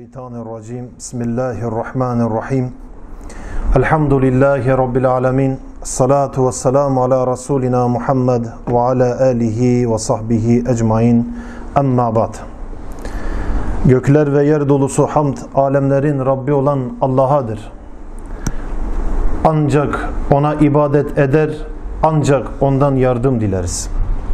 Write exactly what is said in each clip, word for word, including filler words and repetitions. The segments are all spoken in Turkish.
Mineşşeytanirracim. Bismillahirrahmanirrahim. Elhamdülillahi Rabbil alemin. Salatu ve selamu ala Resulina Muhammed ve ala alihi ve sahbihi ecmain. Amma ba'd. Gökler ve yer dolusu hamd, alemlerin Rabbi olan Allah'adır. Ancak ona ibadet eder, ancak ondan yardım dileriz.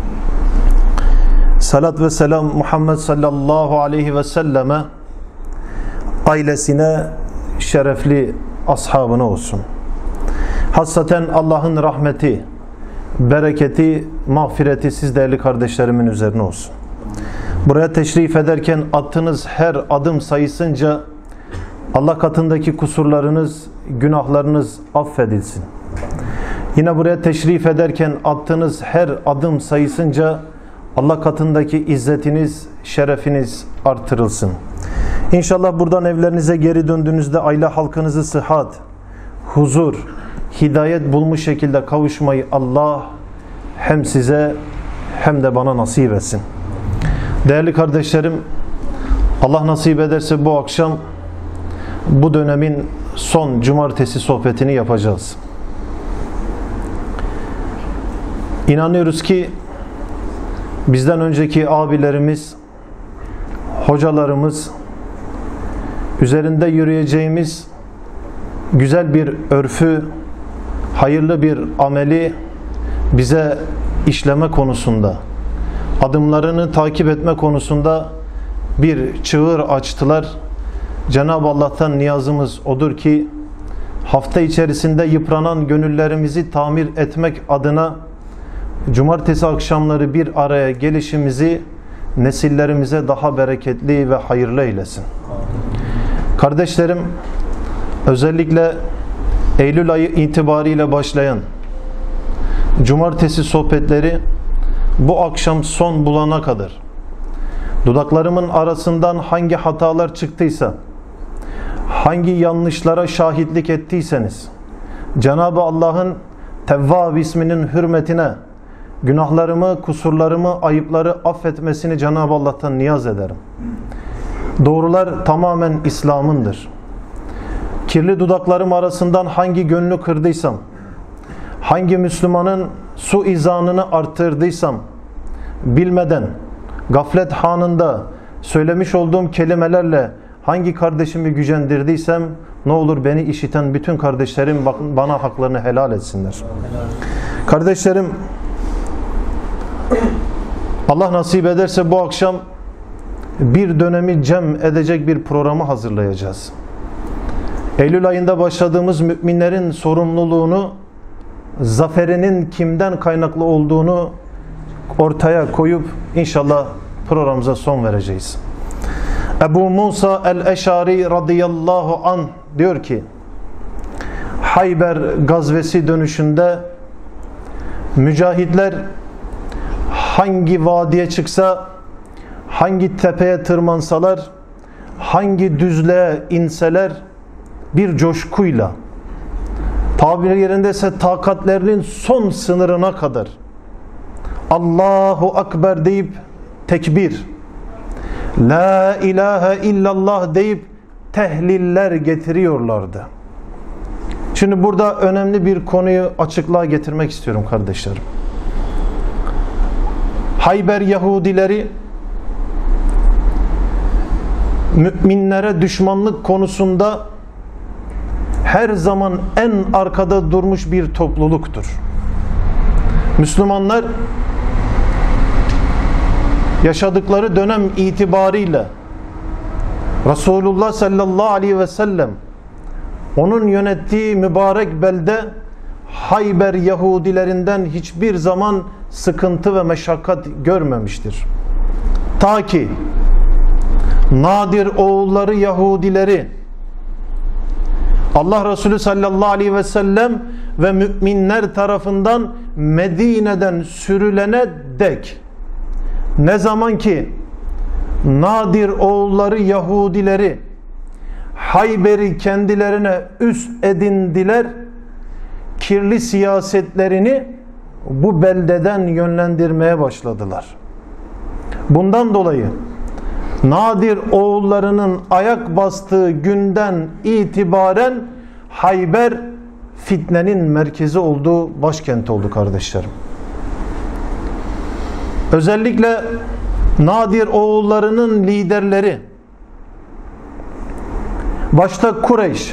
Salat ve selam Muhammed sallallahu aleyhi ve selleme, ailesine, şerefli ashabına olsun. Hassaten Allah'ın rahmeti, bereketi, mağfireti siz değerli kardeşlerimin üzerine olsun. Buraya teşrif ederken attığınız her adım sayısınca Allah katındaki kusurlarınız, günahlarınız affedilsin. Yine buraya teşrif ederken attığınız her adım sayısınca Allah katındaki izzetiniz, şerefiniz artırılsın. İnşallah buradan evlerinize geri döndüğünüzde aile halkınızı sıhhat, huzur, hidayet bulmuş şekilde kavuşmayı Allah hem size hem de bana nasip etsin. Değerli kardeşlerim, Allah nasip ederse bu akşam bu dönemin son cumartesi sohbetini yapacağız. İnanıyoruz ki bizden önceki abilerimiz, hocalarımız üzerinde yürüyeceğimiz güzel bir örfü, hayırlı bir ameli bize işleme konusunda, adımlarını takip etme konusunda bir çığır açtılar. Cenab-ı Allah'tan niyazımız odur ki hafta içerisinde yıpranan gönüllerimizi tamir etmek adına cumartesi akşamları bir araya gelişimizi nesillerimize daha bereketli ve hayırlı eylesin. Kardeşlerim, özellikle Eylül ayı itibariyle başlayan cumartesi sohbetleri bu akşam son bulana kadar dudaklarımın arasından hangi hatalar çıktıysa, hangi yanlışlara şahitlik ettiyseniz Cenab-ı Allah'ın Tevvab isminin hürmetine günahlarımı, kusurlarımı, ayıpları affetmesini Cenab-ı Allah'tan niyaz ederim. Doğrular tamamen İslam'ındır. Kirli dudaklarım arasından hangi gönlü kırdıysam, hangi Müslümanın suizanını arttırdıysam, bilmeden, gaflet hanında söylemiş olduğum kelimelerle hangi kardeşimi gücendirdiysem, ne olur beni işiten bütün kardeşlerim bana haklarını helal etsinler. Kardeşlerim, Allah nasip ederse bu akşam bir dönemi cem edecek bir programı hazırlayacağız. Eylül ayında başladığımız müminlerin sorumluluğunu, zaferinin kimden kaynaklı olduğunu ortaya koyup inşallah programımıza son vereceğiz. Ebu Musa el-Eşari radıyallahu anh diyor ki, Hayber gazvesi dönüşünde mücahitler hangi vadiye çıksa, hangi tepeye tırmansalar, hangi düzlüğe inseler bir coşkuyla, tabir yerindeyse takatlerinin son sınırına kadar Allahu Ekber deyip tekbir, La ilahe illallah deyip tehliller getiriyorlardı. Şimdi burada önemli bir konuyu açıklığa getirmek istiyorum kardeşlerim. Hayber Yahudileri müminlere düşmanlık konusunda her zaman en arkada durmuş bir topluluktur. Müslümanlar yaşadıkları dönem itibariyle Resulullah sallallahu aleyhi ve sellem onun yönettiği mübarek belde Hayber Yahudilerinden hiçbir zaman sıkıntı ve meşakkat görmemiştir. Ta ki Nadir oğulları Yahudileri Allah Resulü sallallahu aleyhi ve sellem ve müminler tarafından Medine'den sürülene dek, ne zaman ki Nadir oğulları Yahudileri Hayber'i kendilerine üst edindiler, kirli siyasetlerini bu beldeden yönlendirmeye başladılar. Bundan dolayı Nadir oğullarının ayak bastığı günden itibaren Hayber fitnenin merkezi olduğu başkent oldu kardeşlerim. Özellikle Nadir oğullarının liderleri, başta Kureyş,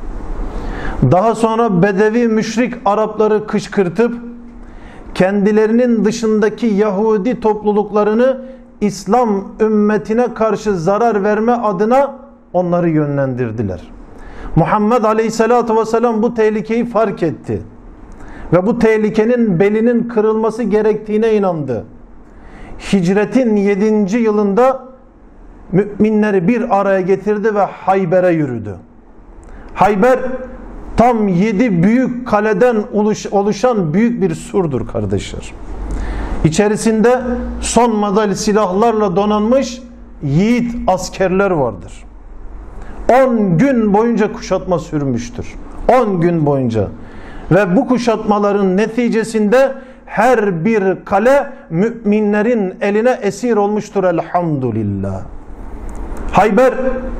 daha sonra Bedevi müşrik Arapları kışkırtıp kendilerinin dışındaki Yahudi topluluklarını İslam ümmetine karşı zarar verme adına onları yönlendirdiler. Muhammed Aleyhisselatü Vesselam bu tehlikeyi fark etti ve bu tehlikenin belinin kırılması gerektiğine inandı. Hicretin yedinci yılında müminleri bir araya getirdi ve Hayber'e yürüdü. Hayber tam yedi büyük kaleden oluşan büyük bir surdur kardeşler. İçerisinde son model silahlarla donanmış yiğit askerler vardır. on gün boyunca kuşatma sürmüştür. on gün boyunca. Ve bu kuşatmaların neticesinde her bir kale müminlerin eline esir olmuştur elhamdülillah. Hayber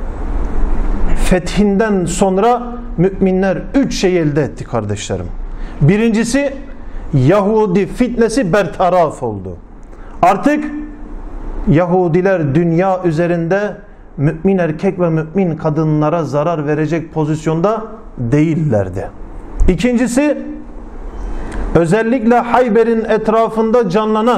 fethinden sonra müminler üç şey elde etti kardeşlerim. Birincisi, Yahudi fitnesi bertaraf oldu. Artık Yahudiler dünya üzerinde mümin erkek ve mümin kadınlara zarar verecek pozisyonda değillerdi. İkincisi, özellikle Hayber'in etrafında canlanan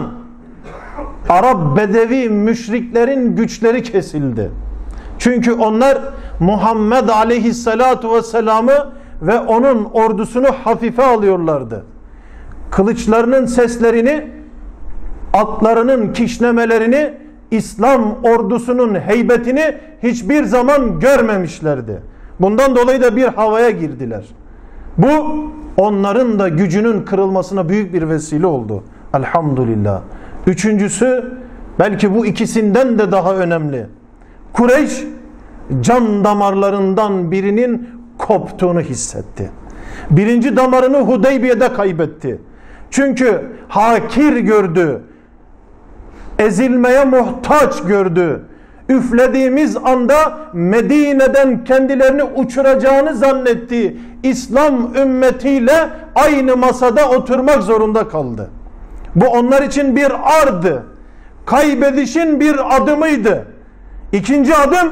Arap Bedevi müşriklerin güçleri kesildi. Çünkü onlar Muhammed Aleyhisselatu Vesselam'ı ve onun ordusunu hafife alıyorlardı. Kılıçlarının seslerini, atlarının kişnemelerini, İslam ordusunun heybetini hiçbir zaman görmemişlerdi. Bundan dolayı da bir havaya girdiler. Bu onların da gücünün kırılmasına büyük bir vesile oldu. Elhamdülillah. Üçüncüsü, belki bu ikisinden de daha önemli. Kureyş can damarlarından birinin koptuğunu hissetti. Birinci damarını Hudeybiye'de kaybetti. Çünkü hakir gördü. Ezilmeye muhtaç gördü. Üflediğimiz anda Medine'den kendilerini uçuracağını zannetti. İslam ümmetiyle aynı masada oturmak zorunda kaldı. Bu onlar için bir ardı. Kaybedişin bir adımıydı. İkinci adım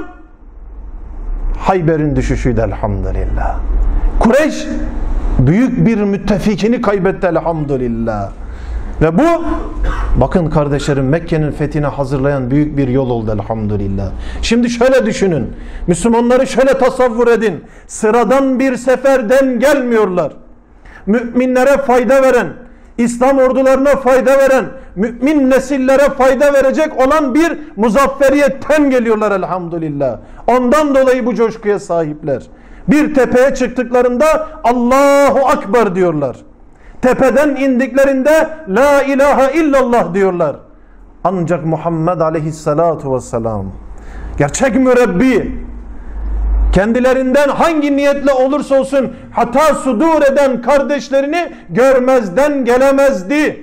Hayber'in düşüşüydü elhamdülillah. Kureyş büyük bir müttefikini kaybetti elhamdülillah. Ve bu, bakın kardeşlerim, Mekke'nin fethine hazırlayan büyük bir yol oldu elhamdülillah. Şimdi şöyle düşünün. Müslümanları şöyle tasavvur edin. Sıradan bir seferden gelmiyorlar. Müminlere fayda veren, İslam ordularına fayda veren, mümin nesillere fayda verecek olan bir muzafferiyetten geliyorlar elhamdülillah. Ondan dolayı bu coşkuya sahipler. Bir tepeye çıktıklarında Allahu Ekber diyorlar. Tepeden indiklerinde La ilahe illallah diyorlar. Ancak Muhammed Aleyhisselatu Vesselam, gerçek mürebbi, kendilerinden hangi niyetle olursa olsun hata sudur eden kardeşlerini görmezden gelemezdi.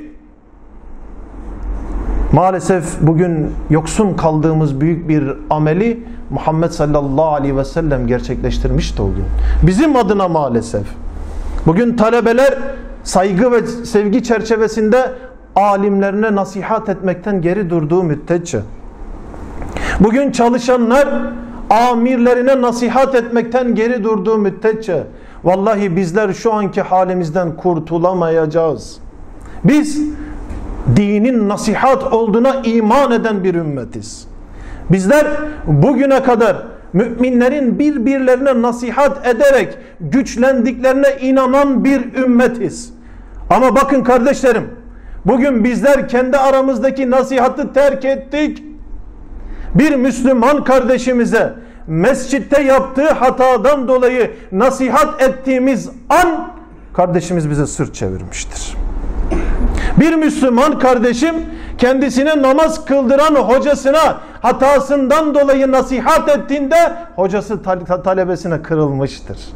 Maalesef bugün yoksun kaldığımız büyük bir ameli Muhammed sallallahu aleyhi ve sellem gerçekleştirmişti o gün. Bizim adına maalesef. Bugün talebeler saygı ve sevgi çerçevesinde alimlerine nasihat etmekten geri durduğu müddetçe, bugün çalışanlar amirlerine nasihat etmekten geri durduğu müddetçe, vallahi bizler şu anki halimizden kurtulamayacağız. Biz dinin nasihat olduğuna iman eden bir ümmetiz. Bizler bugüne kadar müminlerin birbirlerine nasihat ederek güçlendiklerine inanan bir ümmetiz. Ama bakın kardeşlerim, bugün bizler kendi aramızdaki nasihatı terk ettik. Bir Müslüman kardeşimize mescitte yaptığı hatadan dolayı nasihat ettiğimiz an kardeşimiz bize sırt çevirmiştir. Bir Müslüman kardeşim kendisine namaz kıldıran hocasına hatasından dolayı nasihat ettiğinde hocası talebesine kırılmıştır.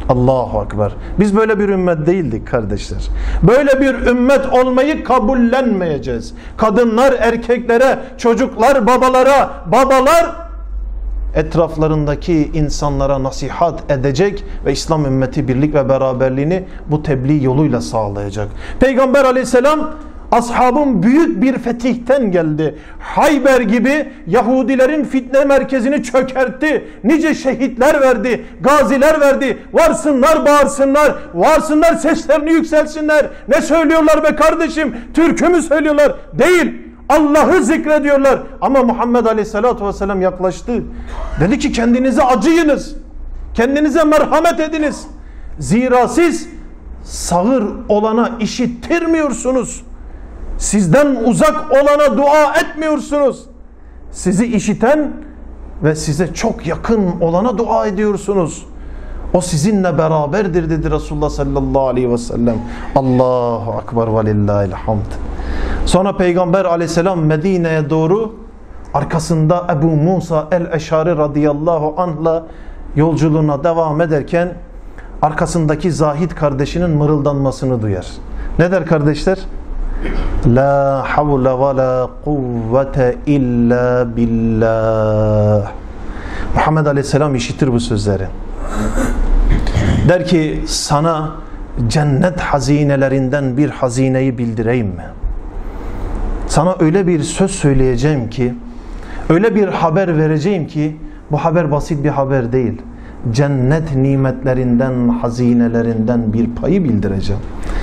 Allahu Ekber. Biz böyle bir ümmet değildik kardeşler. Böyle bir ümmet olmayı kabullenmeyeceğiz. Kadınlar erkeklere, çocuklar babalara, babalar etraflarındaki insanlara nasihat edecek ve İslam ümmeti birlik ve beraberliğini bu tebliğ yoluyla sağlayacak. Peygamber aleyhisselam ashabın büyük bir fetihten geldi. Hayber gibi Yahudilerin fitne merkezini çökertti. Nice şehitler verdi, gaziler verdi. Varsınlar bağırsınlar, varsınlar seslerini yükselsinler. Ne söylüyorlar be kardeşim? Türk'ü mü söylüyorlar? Değil. Allah'ı zikrediyorlar. Ama Muhammed Aleyhisselatü Vesselam yaklaştı. Dedi ki kendinize acıyınız. Kendinize merhamet ediniz. Zira siz sağır olana işittirmiyorsunuz. Sizden uzak olana dua etmiyorsunuz. Sizi işiten ve size çok yakın olana dua ediyorsunuz. O sizinle beraberdir dedi Resulullah sallallahu aleyhi ve sellem. Allahu Ekber ve lillahil hamd. Sonra Peygamber aleyhisselam Medine'ye doğru arkasında Ebu Musa el-Eşari radıyallahu anh'la yolculuğuna devam ederken arkasındaki Zahid kardeşinin mırıldanmasını duyar. Ne der kardeşler? La havle ve la kuvvete illa billah. Muhammed aleyhisselam işitir bu sözleri. Der ki sana cennet hazinelerinden bir hazineyi bildireyim mi? Sana öyle bir söz söyleyeceğim ki, öyle bir haber vereceğim ki, bu haber basit bir haber değil. Cennet nimetlerinden, hazinelerinden bir payı bildireceğim.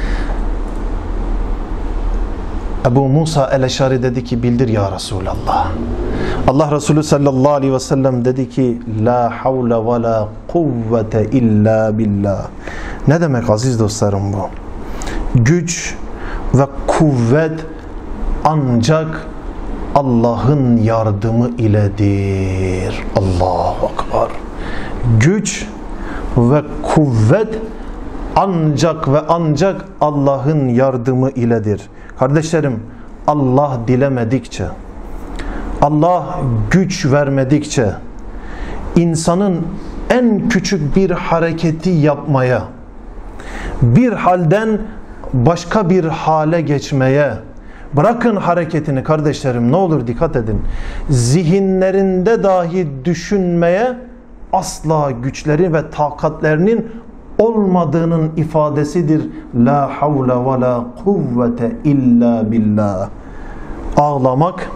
Ebu Musa el-Eşari dedi ki bildir ya Resulallah. Allah Resulü sallallahu aleyhi ve sellem dedi ki la havle ve la kuvvete illa billah. Ne demek aziz dostlarım bu? Güç ve kuvvet ancak Allah'ın yardımı iledir. Allahu Ekber. Güç ve kuvvet ancak ve ancak Allah'ın yardımı iledir. Kardeşlerim, Allah dilemedikçe, Allah güç vermedikçe insanın en küçük bir hareketi yapmaya, bir halden başka bir hale geçmeye, bırakın hareketini kardeşlerim, ne olur dikkat edin, zihinlerinde dahi düşünmeye asla güçleri ve takatlerinin olmadığının ifadesidir. La havle ve la kuvvete illa billah. Ağlamak,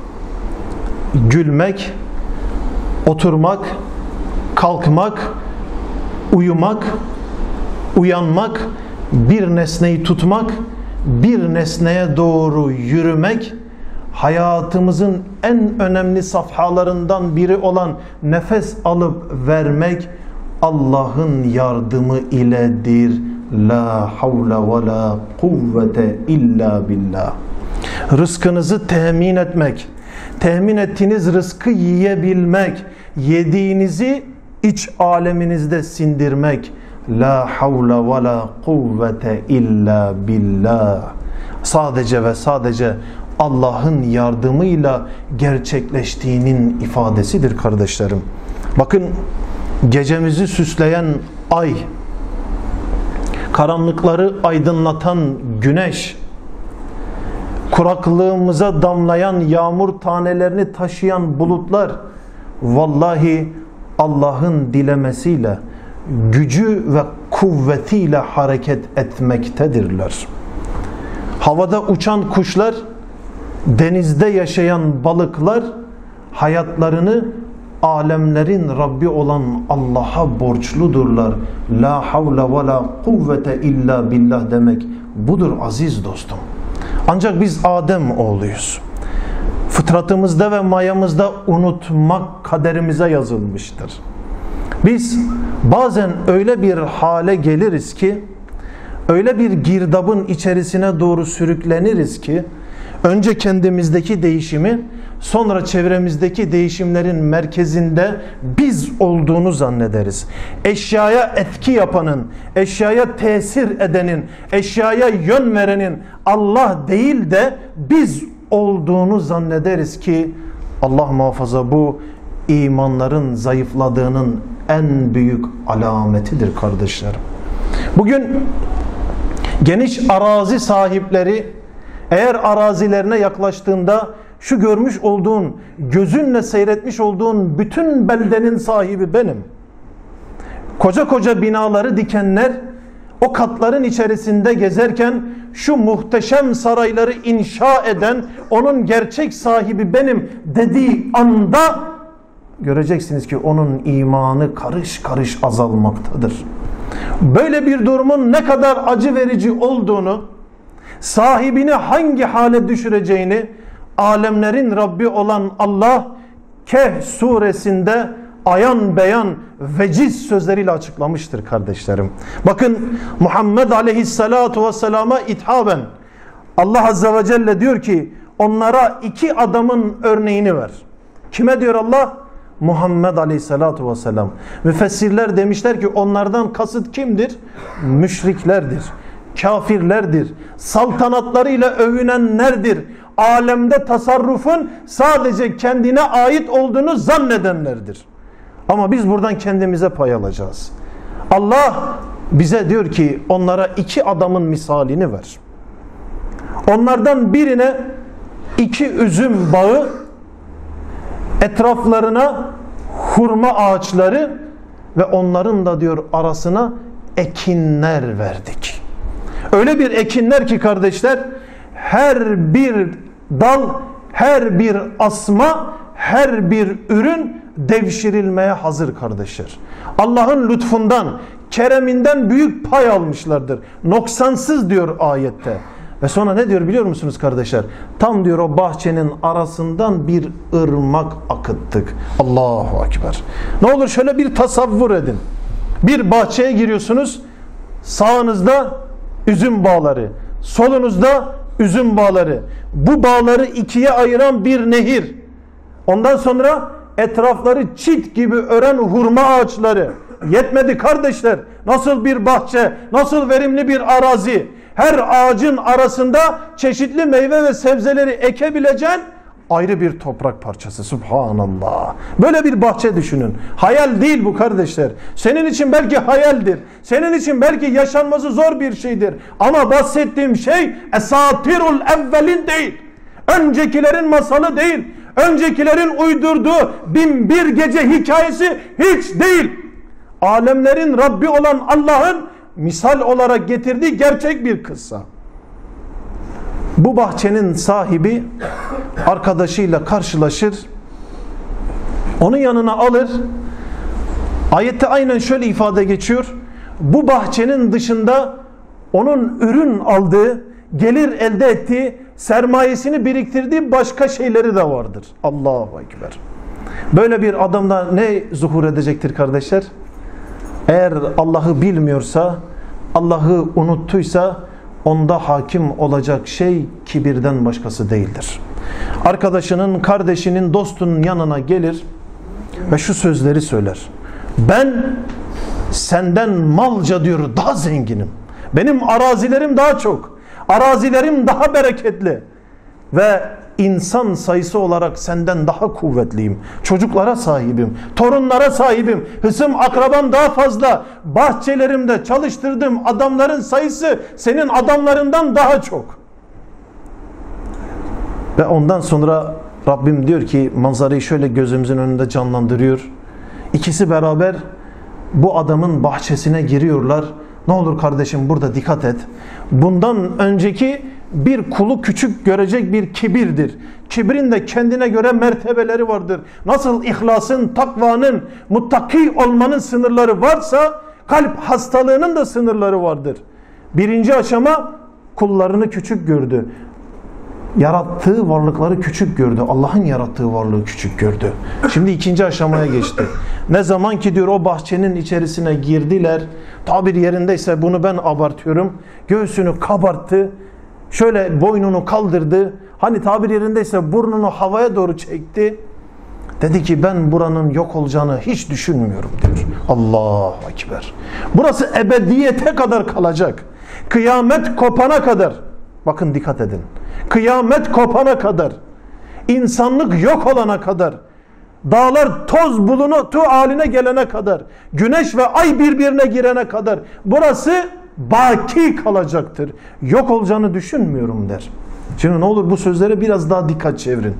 gülmek, oturmak, kalkmak, uyumak, uyanmak, bir nesneyi tutmak, bir nesneye doğru yürümek, hayatımızın en önemli safhalarından biri olan nefes alıp vermek Allah'ın yardımı iledir. La havle ve la kuvvete illa billah. Rızkınızı temin etmek, temin ettiğiniz rızkı yiyebilmek, yediğinizi iç aleminizde sindirmek. La havle ve la kuvvete illa billah. Sadece ve sadece Allah'ın yardımıyla gerçekleştiğinin ifadesidir kardeşlerim. Bakın, gecemizi süsleyen ay, karanlıkları aydınlatan güneş, kuraklığımıza damlayan yağmur tanelerini taşıyan bulutlar, vallahi Allah'ın dilemesiyle, gücü ve kuvvetiyle hareket etmektedirler. Havada uçan kuşlar, denizde yaşayan balıklar hayatlarını alemlerin Rabbi olan Allah'a borçludurlar. La havle ve la kuvvete illa billah demek budur aziz dostum. Ancak biz Adem oğluyuz. Fıtratımızda ve mayamızda unutmak kaderimize yazılmıştır. Biz bazen öyle bir hale geliriz ki, öyle bir girdabın içerisine doğru sürükleniriz ki, önce kendimizdeki değişimi, sonra çevremizdeki değişimlerin merkezinde biz olduğunu zannederiz. Eşyaya etki yapanın, eşyaya tesir edenin, eşyaya yön verenin Allah değil de biz olduğunu zannederiz ki Allah muhafaza bu imanların zayıfladığının en büyük alametidir kardeşlerim. Bugün geniş arazi sahipleri eğer arazilerine yaklaştığında şu görmüş olduğun, gözünle seyretmiş olduğun bütün beldenin sahibi benim. Koca koca binaları dikenler o katların içerisinde gezerken şu muhteşem sarayları inşa eden, onun gerçek sahibi benim dediği anda göreceksiniz ki onun imanı karış karış azalmaktadır. Böyle bir durumun ne kadar acı verici olduğunu, sahibini hangi hale düşüreceğini alemlerin Rabbi olan Allah Kehf suresinde ayan beyan veciz sözleriyle açıklamıştır kardeşlerim. Bakın Muhammed Aleyhisselatu Vesselam'a ithaben Allah Azze ve Celle diyor ki onlara iki adamın örneğini ver. Kime diyor Allah? Muhammed Aleyhisselatu Vesselam. Müfessirler demişler ki onlardan kasıt kimdir? Müşriklerdir, kafirlerdir, saltanatlarıyla övünenlerdir, alemde tasarrufun sadece kendine ait olduğunu zannedenlerdir. Ama biz buradan kendimize pay alacağız. Allah bize diyor ki onlara iki adamın misalini ver. Onlardan birine iki üzüm bağı, etraflarına hurma ağaçları ve onların da diyor arasına ekinler verdik. Öyle bir ekinler ki kardeşler, her bir dal, her bir asma, her bir ürün devşirilmeye hazır kardeşler. Allah'ın lütfundan, kereminden büyük pay almışlardır. Noksansız diyor ayette. Ve sonra ne diyor biliyor musunuz kardeşler? Tam diyor o bahçenin arasından bir ırmak akıttık. Allahu Ekber. Ne olur şöyle bir tasavvur edin. Bir bahçeye giriyorsunuz. Sağınızda üzüm bağları, solunuzda üzüm bağları. Bu bağları ikiye ayıran bir nehir. Ondan sonra etrafları çit gibi ören hurma ağaçları. Yetmedi kardeşler. Nasıl bir bahçe, nasıl verimli bir arazi. Her ağacın arasında çeşitli meyve ve sebzeleri ekebileceğin ayrı bir toprak parçası. Subhanallah. Böyle bir bahçe düşünün. Hayal değil bu kardeşler. Senin için belki hayaldir. Senin için belki yaşanması zor bir şeydir. Ama bahsettiğim şey esatirul evvelin değil. Öncekilerin masalı değil. Öncekilerin uydurduğu bin bir gece hikayesi hiç değil. Alemlerin Rabbi olan Allah'ın misal olarak getirdiği gerçek bir kıssa. Bu bahçenin sahibi arkadaşıyla karşılaşır. Onun yanına alır. Ayette aynen şöyle ifade geçiyor. Bu bahçenin dışında onun ürün aldığı, gelir elde ettiği, sermayesini biriktirdiği başka şeyleri de vardır. Allahu Ekber. Böyle bir adamda ne zuhur edecektir kardeşler? Eğer Allah'ı bilmiyorsa, Allah'ı unuttuysa onda hakim olacak şey kibirden başkası değildir. Arkadaşının, kardeşinin, dostunun yanına gelir ve şu sözleri söyler. Ben senden malca diyor daha zenginim. Benim arazilerim daha çok. Arazilerim daha bereketli. Ve insan sayısı olarak senden daha kuvvetliyim. Çocuklara sahibim. Torunlara sahibim. Hısım akrabam daha fazla. Bahçelerimde çalıştırdığım adamların sayısı senin adamlarından daha çok. Ve ondan sonra Rabbim diyor ki manzarayı şöyle gözümüzün önünde canlandırıyor. İkisi beraber bu adamın bahçesine giriyorlar. Ne olur kardeşim burada dikkat et. Bundan önceki bir kulu küçük görecek bir kibirdir. Kibrin de kendine göre mertebeleri vardır. Nasıl ihlasın, takvanın, muttaki olmanın sınırları varsa kalp hastalığının da sınırları vardır. Birinci aşama kullarını küçük gördü. Yarattığı varlıkları küçük gördü. Allah'ın yarattığı varlığı küçük gördü. Şimdi ikinci aşamaya geçti. Ne zaman ki diyor o bahçenin içerisine girdiler, tabir yerindeyse bunu ben abartıyorum, göğsünü kabarttı, şöyle boynunu kaldırdı, hani tabir yerindeyse burnunu havaya doğru çekti. Dedi ki ben buranın yok olacağını hiç düşünmüyorum diyor. Allahu Ekber. Burası ebediyete kadar kalacak. Kıyamet kopana kadar. Bakın dikkat edin. Kıyamet kopana kadar, insanlık yok olana kadar, dağlar toz bulutu haline gelene kadar, güneş ve ay birbirine girene kadar burası baki kalacaktır. Yok olacağını düşünmüyorum der. Şimdi ne olur bu sözlere biraz daha dikkat çevirin.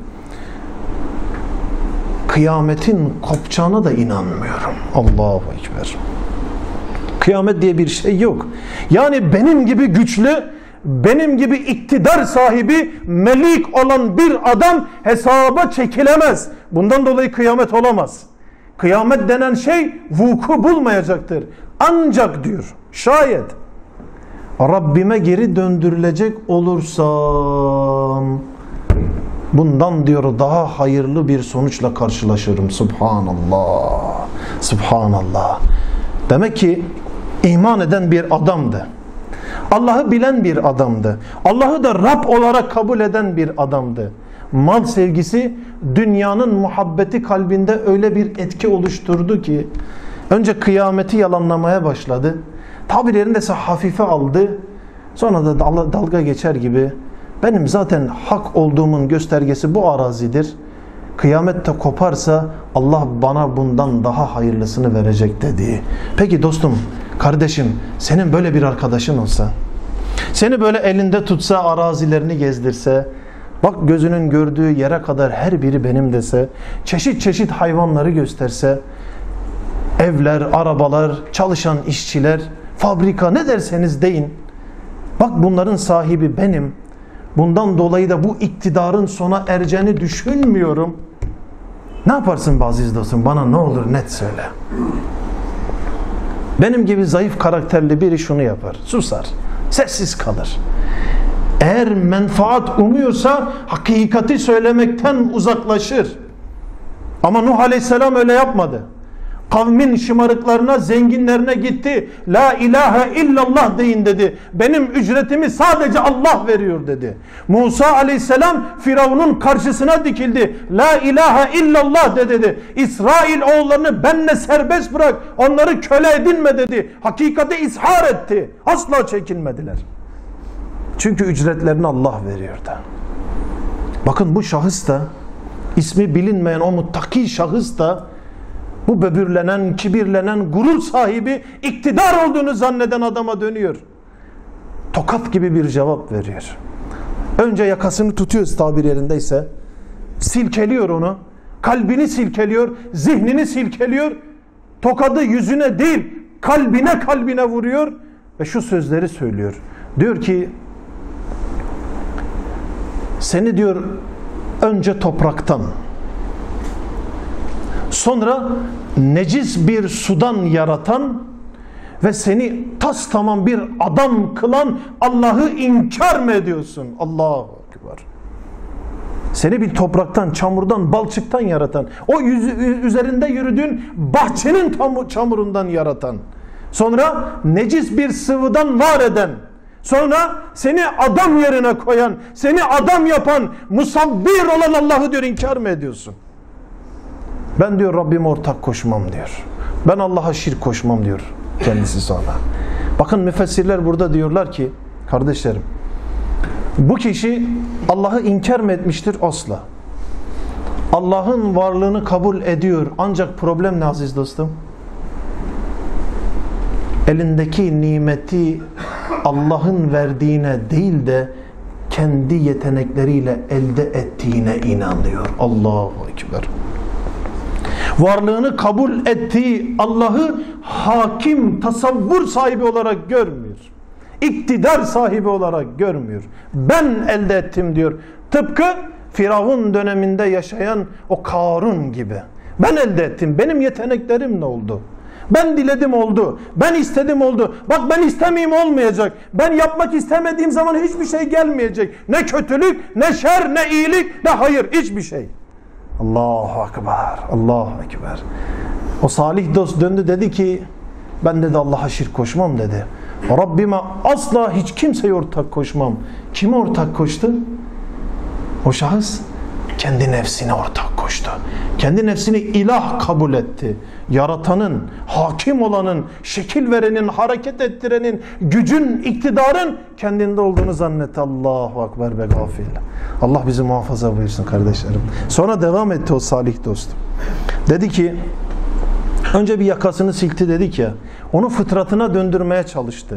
Kıyametin kopacağına da inanmıyorum. Allahu Ekber. Kıyamet diye bir şey yok. Yani benim gibi güçlü, benim gibi iktidar sahibi, melik olan bir adam hesaba çekilemez. Bundan dolayı kıyamet olamaz. Kıyamet denen şey vuku bulmayacaktır. Ancak diyor, şayet Rabbime geri döndürülecek olursam bundan diyor daha hayırlı bir sonuçla karşılaşırım. Subhanallah. Subhanallah. Demek ki iman eden bir adamdı. Allah'ı bilen bir adamdı. Allah'ı da Rab olarak kabul eden bir adamdı. Mal sevgisi, dünyanın muhabbeti kalbinde öyle bir etki oluşturdu ki önce kıyameti yalanlamaya başladı. Tabir yerindeyse hafife aldı. Sonra da dalga geçer gibi benim zaten hak olduğumun göstergesi bu arazidir. Kıyamette koparsa Allah bana bundan daha hayırlısını verecek dedi. Peki dostum, kardeşim, senin böyle bir arkadaşın olsa, seni böyle elinde tutsa, arazilerini gezdirse, bak gözünün gördüğü yere kadar her biri benim dese, çeşit çeşit hayvanları gösterse, evler, arabalar, çalışan işçiler, fabrika, ne derseniz deyin, bak bunların sahibi benim, bundan dolayı da bu iktidarın sona ereceğini düşünmüyorum. Ne yaparsın aziz dostum? Bana ne olur net söyle. Benim gibi zayıf karakterli biri şunu yapar. Susar. Sessiz kalır. Eğer menfaat umuyorsa hakikati söylemekten uzaklaşır. Ama Nuh Aleyhisselam öyle yapmadı. Kavmin şımarıklarına, zenginlerine gitti. La ilahe illallah deyin dedi. Benim ücretimi sadece Allah veriyor dedi. Musa Aleyhisselam Firavun'un karşısına dikildi. La ilahe illallah de dedi. İsrail oğullarını benle serbest bırak. Onları köle edinme dedi. Hakikati izhar etti. Asla çekinmediler. Çünkü ücretlerini Allah veriyordu. Bakın bu şahıs da, ismi bilinmeyen o muttaki şahıs da, bu böbürlenen, kibirlenen, gurur sahibi, iktidar olduğunu zanneden adama dönüyor. Tokat gibi bir cevap veriyor. Önce yakasını tutuyor tabir yerindeyse. Silkeliyor onu. Kalbini silkeliyor, zihnini silkeliyor. Tokadı yüzüne değil, kalbine kalbine vuruyor. Ve şu sözleri söylüyor. Diyor ki, seni diyor önce topraktan, sonra necis bir sudan yaratan ve seni tas tamam bir adam kılan Allah'ı inkar mı ediyorsun? Allahu Ekber. Seni bir topraktan, çamurdan, balçıktan yaratan, o yüzü, üzerinde yürüdüğün bahçenin çamurundan yaratan, sonra necis bir sıvıdan var eden, sonra seni adam yerine koyan, seni adam yapan, musavvir olan Allah'ı diyor inkar mı ediyorsun? Ben diyor Rabbime ortak koşmam diyor. Ben Allah'a şirk koşmam diyor kendisi sonra. Bakın müfessirler burada diyorlar ki, kardeşlerim, bu kişi Allah'ı inkar mı etmiştir? Asla. Allah'ın varlığını kabul ediyor. Ancak problem ne aziz dostum? Elindeki nimeti Allah'ın verdiğine değil de kendi yetenekleriyle elde ettiğine inanıyor. Allahu Ekber. Varlığını kabul ettiği Allah'ı hakim, tasavvur sahibi olarak görmüyor. İktidar sahibi olarak görmüyor. Ben elde ettim diyor. Tıpkı Firavun döneminde yaşayan o Karun gibi. Ben elde ettim. Benim yeteneklerim ne oldu? Ben diledim oldu. Ben istedim oldu. Bak ben istemeyeyim olmayacak. Ben yapmak istemediğim zaman hiçbir şey gelmeyecek. Ne kötülük, ne şer, ne iyilik, ne hayır. Hiçbir şey. Allahu Ekber. Allahu Ekber. O salih dost döndü dedi ki, ben dedi Allah'a şirk koşmam dedi. Rabbime asla hiç kimseye ortak koşmam. Kime ortak koştu? O şahıs kendi nefsine ortak koştu. Kendi nefsini ilah kabul etti. Yaratanın, hakim olanın, şekil verenin, hareket ettirenin, gücün, iktidarın kendinde olduğunu zannetti. Allahu Ekber ve gafil. Allah bizi muhafaza buyursun kardeşlerim. Sonra devam etti o salih dost. Dedi ki, önce bir yakasını silkti dedik ya, onu fıtratına döndürmeye çalıştı.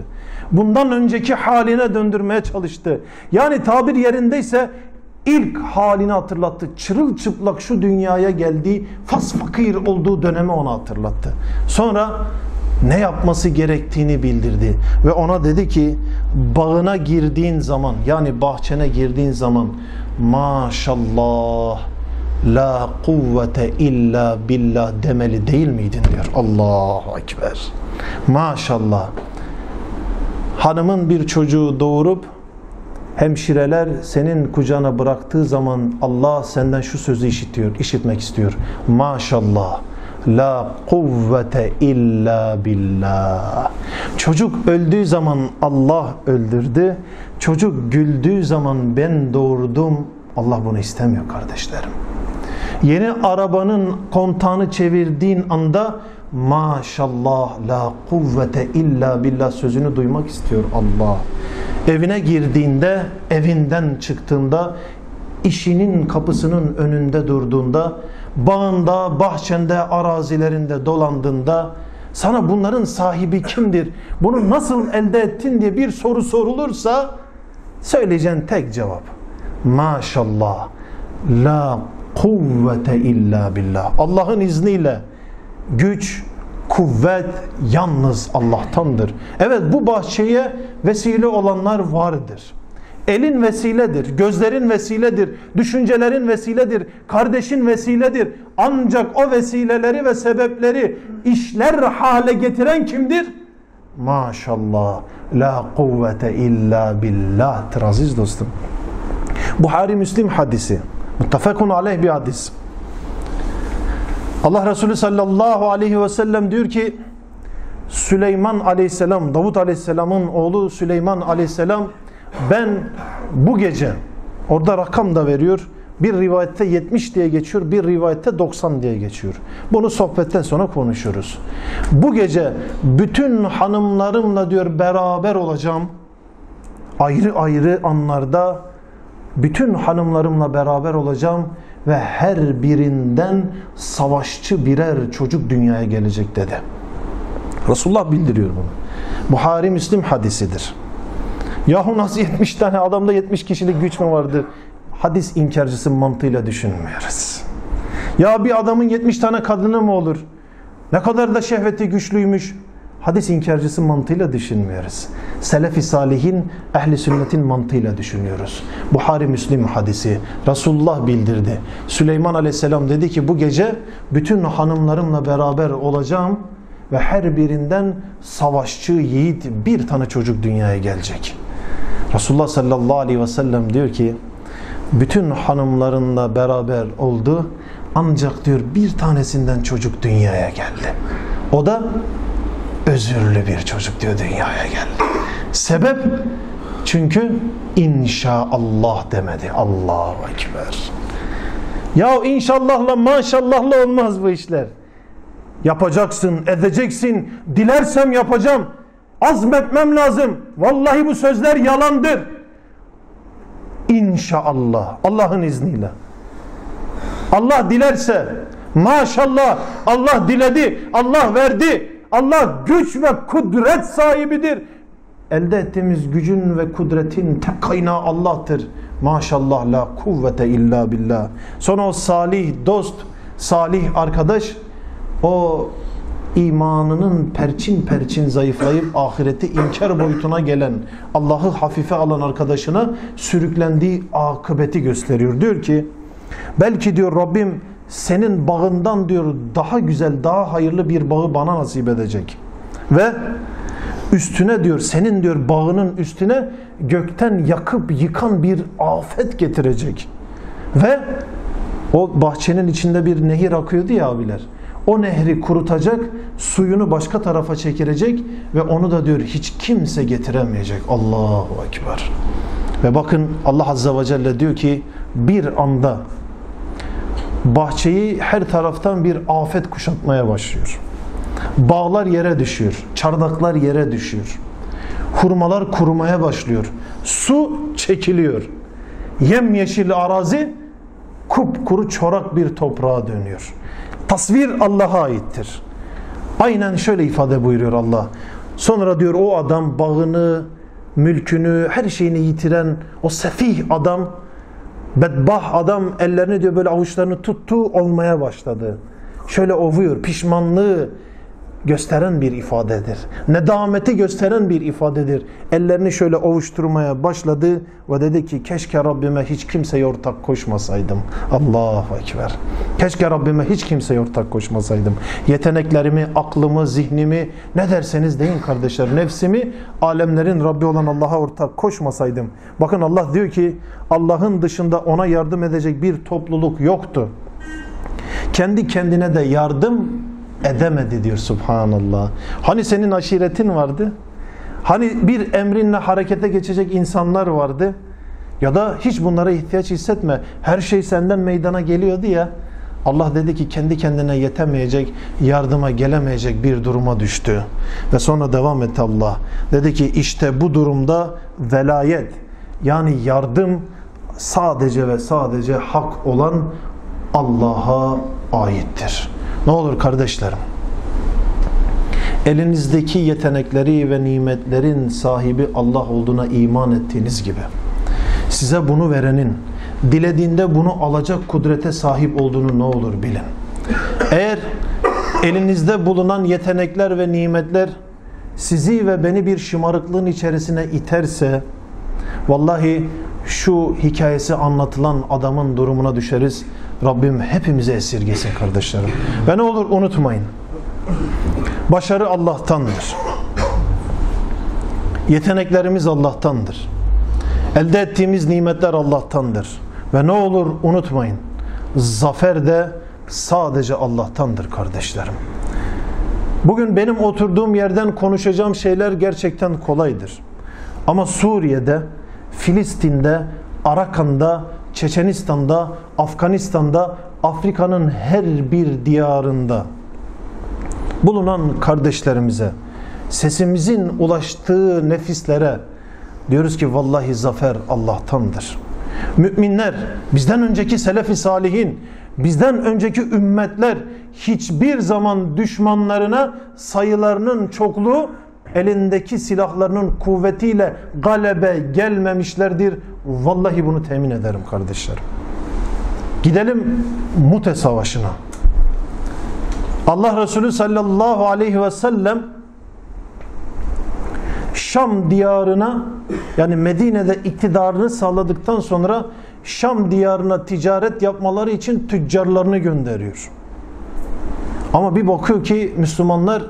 bundan önceki haline döndürmeye çalıştı. Yani tabir yerindeyse ilk halini hatırlattı. Çırılçıplak şu dünyaya geldiği, fasfakir olduğu dönemi ona hatırlattı. Sonra ne yapması gerektiğini bildirdi. Ve ona dedi ki bağına girdiğin zaman, yani bahçene girdiğin zaman maşallah la kuvvete illa billah demeli değil miydin diyor. Allahu Ekber. Maşallah. Hanımın bir çocuğu doğurup hemşireler senin kucağına bıraktığı zaman Allah senden şu sözü işitiyor, işitmek istiyor. Maşallah. La kuvvete illa billah. Çocuk öldüğü zaman Allah öldürdü. Çocuk güldüğü zaman ben doğurdum. Allah bunu istemiyor kardeşlerim. Yeni arabanın kontağını çevirdiğin anda maşallah la kuvvete illa billah sözünü duymak istiyor Allah. Evine girdiğinde, evinden çıktığında, işinin kapısının önünde durduğunda, bağında, bahçende, arazilerinde dolandığında sana bunların sahibi kimdir? Bunu nasıl elde ettin diye bir soru sorulursa söyleyeceğin tek cevap maşallah la kuvvete illa billah. Allah'ın izniyle güç, kuvvet yalnız Allah'tandır. Evet, bu bahçeye vesile olanlar vardır. Elin vesiledir, gözlerin vesiledir, düşüncelerin vesiledir, kardeşin vesiledir. Ancak o vesileleri ve sebepleri işler hale getiren kimdir? Maşallah la kuvvete illa billah'tır aziz dostum. Buhari Müslim hadisi. Muttefakun aleyh bir hadis. Allah Resulü sallallahu aleyhi ve sellem diyor ki Süleyman aleyhisselam, Davut aleyhisselamın oğlu Süleyman aleyhisselam ben bu gece, orada rakam da veriyor, bir rivayette yetmiş diye geçiyor, bir rivayette doksan diye geçiyor. Bunu sohbetten sonra konuşuruz. Bu gece bütün hanımlarımla diyor beraber olacağım. Ayrı ayrı anlarda bütün hanımlarımla beraber olacağım ve her birinden savaşçı birer çocuk dünyaya gelecek dedi. Resulullah bildiriyor bunu. Buhari Müslim hadisidir. Yahu nasıl yetmiş tane adamda yetmiş kişilik güç mü vardı? Hadis inkarcısı mantığıyla düşünmüyoruz. Ya bir adamın yetmiş tane kadını mı olur? Ne kadar da şehveti güçlüymüş. Hadis inkarcısı mantığıyla düşünmüyoruz. Selef-i salihin, ehli sünnetin mantığıyla düşünüyoruz. Buhari Müslim hadisi. Resulullah bildirdi. Süleyman aleyhisselam dedi ki bu gece bütün hanımlarımla beraber olacağım ve her birinden savaşçı, yiğit bir tane çocuk dünyaya gelecek. Resulullah sallallahu aleyhi ve sellem diyor ki bütün hanımlarınla beraber oldu ancak diyor bir tanesinden çocuk dünyaya geldi. O da özürlü bir çocuk diyor dünyaya geldi. Sebep? Çünkü inşaallah demedi. Allahu Ekber. Ya inşallahla maşallahla olmaz bu işler. Yapacaksın, edeceksin. Dilersem yapacağım. Azmetmem lazım. Vallahi bu sözler yalandır. İnşallah. Allah'ın izniyle. Allah dilerse maşallah Allah diledi. Allah verdi. Allah güç ve kudret sahibidir. Elde ettiğimiz gücün ve kudretin tek kaynağı Allah'tır. Maşallah la kuvvete illa billah. Sonra o salih dost, salih arkadaş o imanının perçin perçin zayıflayıp ahireti inkar boyutuna gelen, Allah'ı hafife alan arkadaşına sürüklendiği akıbeti gösteriyor. Diyor ki belki diyor Rabbim senin bağından diyor daha güzel, daha hayırlı bir bağı bana nasip edecek. Ve üstüne diyor senin diyor bağının üstüne gökten yakıp yıkan bir afet getirecek. Ve o bahçenin içinde bir nehir akıyordu ya abiler. O nehri kurutacak, suyunu başka tarafa çekirecek ve onu da diyor hiç kimse getiremeyecek. Allahu Ekber. Ve bakın Allah Azze ve Celle diyor ki bir anda bahçeyi her taraftan bir afet kuşatmaya başlıyor. Bağlar yere düşüyor, çardaklar yere düşüyor. Hurmalar kurumaya başlıyor. Su çekiliyor. Yemyeşil arazi kupkuru çorak bir toprağa dönüyor. Tasvir Allah'a aittir. Aynen şöyle ifade buyuruyor Allah. Sonra diyor o adam bağını, mülkünü, her şeyini yitiren o sefih adam, bedbah adam ellerini diyor böyle avuçlarını tuttu, olmaya başladı. Şöyle ovuyor, pişmanlığı gösteren bir ifadedir. Nedameti gösteren bir ifadedir. Ellerini şöyle ovuşturmaya başladı ve dedi ki keşke Rabbime hiç kimseye ortak koşmasaydım. Allahu Ekber. Keşke Rabbime hiç kimseye ortak koşmasaydım. Yeteneklerimi, aklımı, zihnimi, ne derseniz deyin kardeşler, nefsimi alemlerin Rabbi olan Allah'a ortak koşmasaydım. Bakın Allah diyor ki Allah'ın dışında ona yardım edecek bir topluluk yoktu. Kendi kendine de yardım edemedi diyor subhanallah. Hani senin aşiretin vardı? Hani bir emrinle harekete geçecek insanlar vardı? Ya da hiç bunlara ihtiyaç hissetme. Her şey senden meydana geliyordu ya. Allah dedi ki kendi kendine yetemeyecek, yardıma gelemeyecek bir duruma düştü. Ve sonra devam etti Allah. Dedi ki işte bu durumda velayet, yani yardım sadece ve sadece hak olan Allah'a aittir. Ne olur kardeşlerim, elinizdeki yetenekleri ve nimetlerin sahibi Allah olduğuna iman ettiğiniz gibi size bunu verenin dilediğinde bunu alacak kudrete sahip olduğunu ne olur bilin. Eğer elinizde bulunan yetenekler ve nimetler sizi ve beni bir şımarıklığın içerisine iterse, vallahi şu hikayesi anlatılan adamın durumuna düşeriz. Rabbim hepimize esirgesin kardeşlerim. Ve ne olur unutmayın. Başarı Allah'tandır. Yeteneklerimiz Allah'tandır. Elde ettiğimiz nimetler Allah'tandır. Ve ne olur unutmayın. Zafer de sadece Allah'tandır kardeşlerim. Bugün benim oturduğum yerden konuşacağım şeyler gerçekten kolaydır. Ama Suriye'de, Filistin'de, Arakan'da, Çeçenistan'da, Afganistan'da, Afrika'nın her bir diyarında bulunan kardeşlerimize, sesimizin ulaştığı nefislere diyoruz ki vallahi zafer Allah'tandır. Müminler, bizden önceki selef-i salihin, bizden önceki ümmetler hiçbir zaman düşmanlarına sayılarının çokluğu, elindeki silahlarının kuvvetiyle galebe gelmemişlerdir. Vallahi bunu temin ederim kardeşlerim. Gidelim Mute Savaşı'na. Allah Resulü sallallahu aleyhi ve sellem Şam diyarına, yani Medine'de iktidarını sağladıktan sonra Şam diyarına ticaret yapmaları için tüccarlarını gönderiyor. Ama bir bakıyor ki Müslümanlar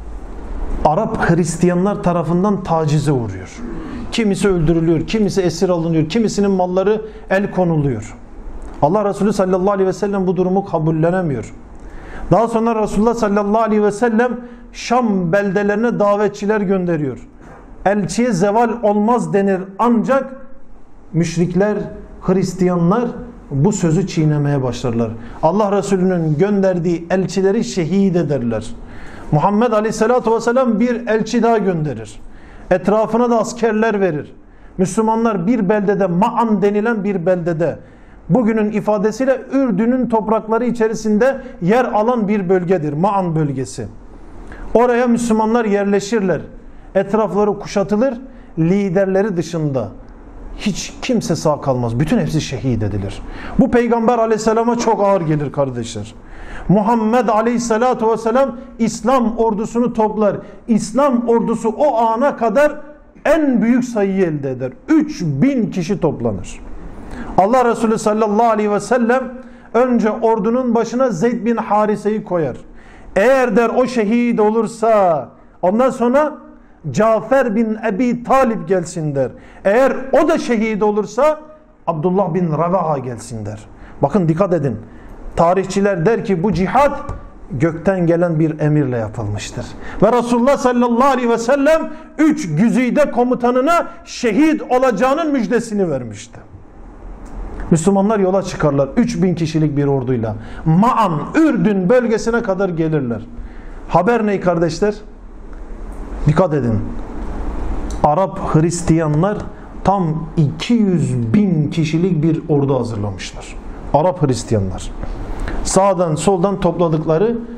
Arap Hristiyanlar tarafından tacize uğruyor. Kimisi öldürülüyor, kimisi esir alınıyor, kimisinin malları el konuluyor. Allah Resulü sallallahu aleyhi ve sellem bu durumu kabullenemiyor. Daha sonra Resulullah sallallahu aleyhi ve sellem Şam beldelerine davetçiler gönderiyor. Elçiye zeval olmaz denir, ancak müşrikler, Hristiyanlar bu sözü çiğnemeye başlarlar. Allah Resulü'nün gönderdiği elçileri şehit ederler. Muhammed Aleyhisselatü Vesselam bir elçi daha gönderir. Etrafına da askerler verir. Müslümanlar bir beldede, Ma'an denilen bir beldede, bugünün ifadesiyle Ürdün'ün toprakları içerisinde yer alan bir bölgedir. Ma'an bölgesi. Oraya Müslümanlar yerleşirler. Etrafları kuşatılır. Liderleri dışında hiç kimse sağ kalmaz. Bütün hepsi şehit edilir. Bu Peygamber Aleyhisselam'a çok ağır gelir kardeşler. Muhammed Aleyhisselatü Vesselam İslam ordusunu toplar. İslam ordusu o ana kadar en büyük sayıyı elde eder. üç bin kişi toplanır. Allah Resulü sallallahu aleyhi ve sellem önce ordunun başına Zeyd bin Harise'yi koyar. Eğer der o şehit olursa ondan sonra Cafer bin Ebi Talib gelsin der. Eğer o da şehit olursa Abdullah bin Ravaha gelsin der. Bakın dikkat edin. Tarihçiler der ki bu cihat gökten gelen bir emirle yapılmıştır. Ve Resulullah sallallahu aleyhi ve sellem üç güzide komutanına şehit olacağının müjdesini vermişti. Müslümanlar yola çıkarlar. üç bin kişilik bir orduyla. Ma'an, Ürdün bölgesine kadar gelirler. Haber ne kardeşler? Dikkat edin. Arap Hristiyanlar tam iki yüz bin kişilik bir ordu hazırlamışlar. Arap Hristiyanlar. Sağdan soldan topladıkları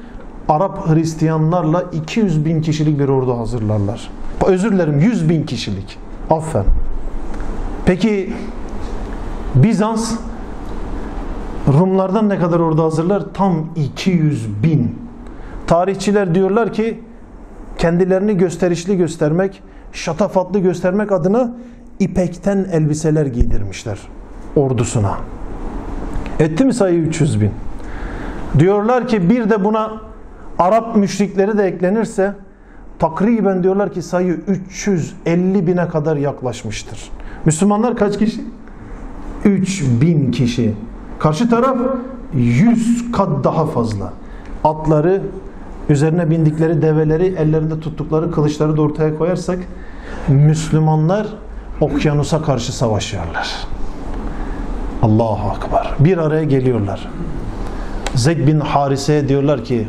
Arap Hristiyanlarla iki yüz bin kişilik bir ordu hazırlarlar. Özür dilerim, yüz bin kişilik. Aferin. Peki Bizans Rumlardan ne kadar ordu hazırlar? Tam iki yüz bin. Tarihçiler diyorlar ki kendilerini gösterişli göstermek, şatafatlı göstermek adına ipekten elbiseler giydirmişler ordusuna. Etti mi sayı üç yüz bin? Diyorlar ki bir de buna Arap müşrikleri de eklenirse takriben diyorlar ki sayı üç yüz elli bine kadar yaklaşmıştır. Müslümanlar kaç kişi? üç bin kişi. Karşı taraf yüz kat daha fazla. Atları, üzerine bindikleri develeri, ellerinde tuttukları kılıçları da ortaya koyarsak Müslümanlar okyanusa karşı savaşıyorlar. Allahu Akbar. Bir araya geliyorlar. Zeyd bin Harise'ye diyorlar ki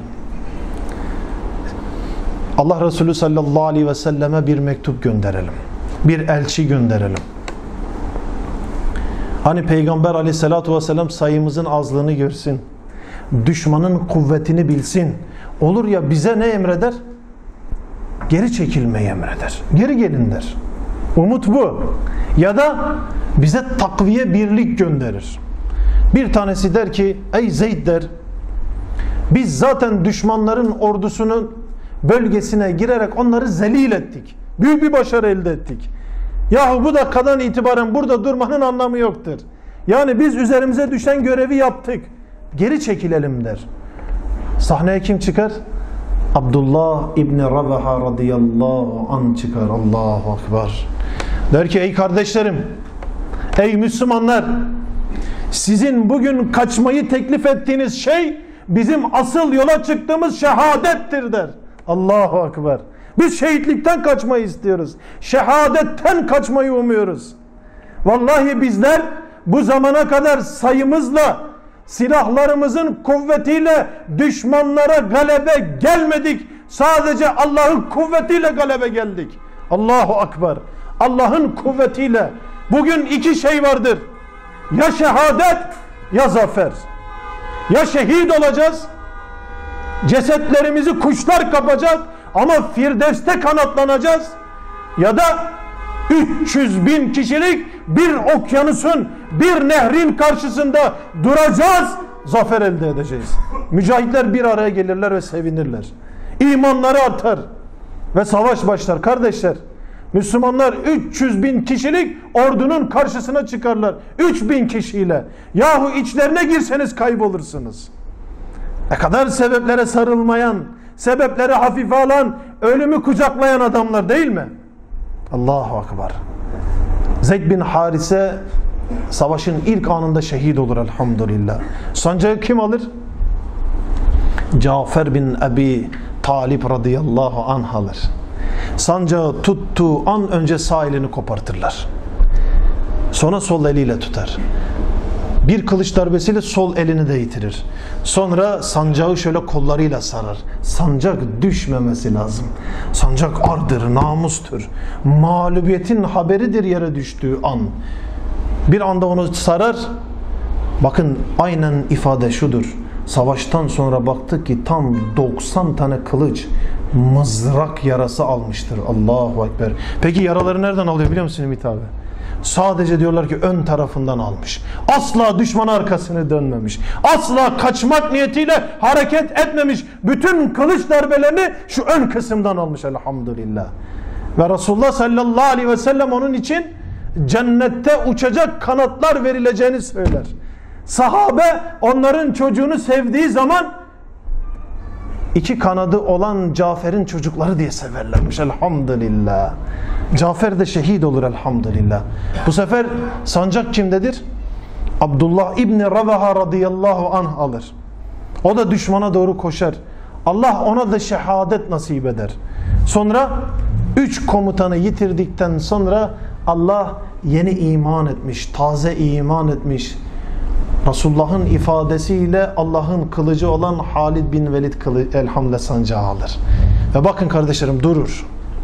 Allah Resulü sallallahu aleyhi ve selleme bir mektup gönderelim. Bir elçi gönderelim. Hani Peygamber aleyhissalatu vesselam sayımızın azlığını görsün. Düşmanın kuvvetini bilsin. Olur ya bize ne emreder? Geri çekilmeyi emreder. Geri gelin der. Umut bu. Ya da bize takviye birlik gönderir. Bir tanesi der ki ey Zeyd der, biz zaten düşmanların ordusunun bölgesine girerek onları zelil ettik. Büyük bir başarı elde ettik. Yahu bu dakikadan itibaren burada durmanın anlamı yoktur. Yani biz üzerimize düşen görevi yaptık. Geri çekilelim der. Sahneye kim çıkar? Abdullah İbni Rabaha radıyallahu anh çıkar. Allahu Akbar. Der ki ey kardeşlerim, ey Müslümanlar, sizin bugün kaçmayı teklif ettiğiniz şey bizim asıl yola çıktığımız şehadettir der. Allahu Akbar. Biz şehitlikten kaçmayı istiyoruz. Şehadetten kaçmayı umuyoruz. Vallahi bizler bu zamana kadar sayımızla, silahlarımızın kuvvetiyle düşmanlara galebe gelmedik. Sadece Allah'ın kuvvetiyle galebe geldik. Allahu Akbar. Allah'ın kuvvetiyle. Bugün iki şey vardır. Ya şehadet ya zafer. Ya şehit olacağız, cesetlerimizi kuşlar kapacak ama Firdevs'te kanatlanacağız, ya da üç yüz bin kişilik bir okyanusun, bir nehrin karşısında duracağız, zafer elde edeceğiz. Mücahitler bir araya gelirler ve sevinirler. İmanları artar ve savaş başlar. Kardeşler, Müslümanlar üç yüz bin kişilik ordunun karşısına çıkarlar. üç bin kişiyle. Yahu içlerine girseniz kaybolursunuz. Ne kadar sebeplere sarılmayan, sebepleri hafife alan, ölümü kucaklayan adamlar değil mi? Allahu Akbar. Zeyd bin Harise savaşın ilk anında şehit olur elhamdülillah. Sancağı kim alır? Cafer bin Ebi Talib radıyallahu anh alır. Sancağı tuttuğu an önce sağ elini kopartırlar. Sonra sol eliyle tutar. Bir kılıç darbesiyle sol elini de yitirir. Sonra sancağı şöyle kollarıyla sarar. Sancak düşmemesi lazım. Sancak ardır, namustur. Mağlubiyetin haberidir yere düştüğü an. Bir anda onu sarar. Bakın aynen ifade şudur. Savaştan sonra baktık ki tam doksan tane kılıç, mızrak yarası almıştır. Allahu Ekber. Peki yaraları nereden alıyor biliyor musun Ümit abi? Sadece diyorlar ki ön tarafından almış. Asla düşman arkasını dönmemiş. Asla kaçmak niyetiyle hareket etmemiş. Bütün kılıç darbelerini şu ön kısımdan almış elhamdülillah. Ve Resulullah sallallahu aleyhi ve sellem onun için cennette uçacak kanatlar verileceğini söyler. Sahabe onların çocuğunu sevdiği zaman iki kanadı olan Cafer'in çocukları diye severlermiş elhamdülillah. Cafer de şehit olur elhamdülillah. Bu sefer sancak kimdedir? Abdullah İbni Ravaha radıyallahu anh alır. O da düşmana doğru koşar. Allah ona da şehadet nasip eder. Sonra üç komutanı yitirdikten sonra Allah yeni iman etmiş, taze iman etmiş, Resulullah'ın ifadesiyle Allah'ın kılıcı olan Halid bin Velid kılıcı elhamdülillah sancağı alır. Ve bakın kardeşlerim durur.